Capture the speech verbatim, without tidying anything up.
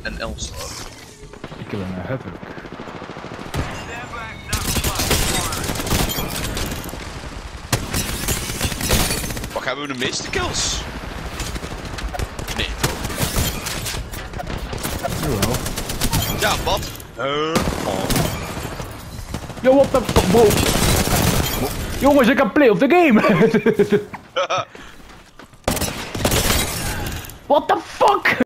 en Elster. Ik heb een hattrick. Wat hebben we de meeste kills? Nee. Jawel. Ja, wat? Uh, oh. Yo, what the fuck? Wow. Jongens, ik kan play of the game! What the fuck?